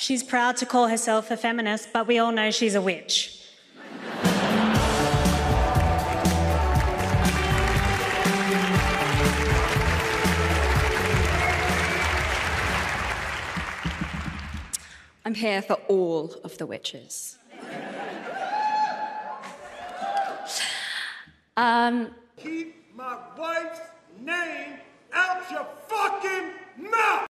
She's proud to call herself a feminist, but we all know she's a witch. I'm here for all of the witches. Keep my wife's name out your fucking mouth!